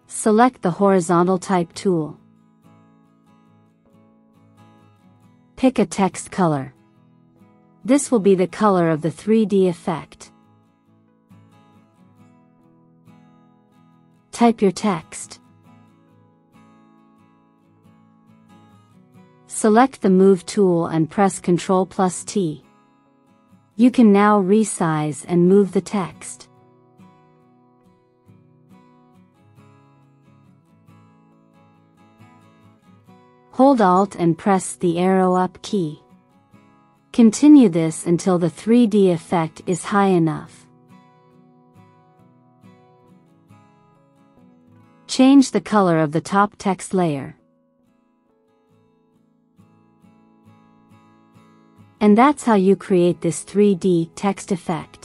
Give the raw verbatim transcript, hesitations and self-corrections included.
Select the horizontal type tool. Pick a text color. This will be the color of the three D effect. Type your text. Select the Move tool and press control plus T. You can now resize and move the text. Hold Alt and press the arrow up key. Continue this until the three D effect is high enough. Change the color of the top text layer. And that's how you create this three D text effect.